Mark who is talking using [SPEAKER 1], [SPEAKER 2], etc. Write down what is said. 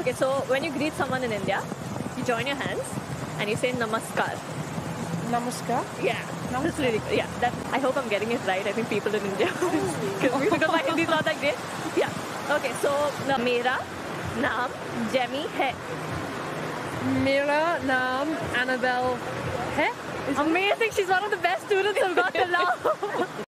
[SPEAKER 1] Okay, so when you greet someone in India, you join your hands and you say Namaskar.
[SPEAKER 2] Namaskar?
[SPEAKER 1] Yeah. That's really good. Yeah, I hope I'm getting it right. I think people in India because my Hindi is not that great. Yeah. Okay, so मेरा नाम Jamie है.
[SPEAKER 2] मेरा नाम Annabel है.
[SPEAKER 1] Amazing. She's one of the best students I've got till now.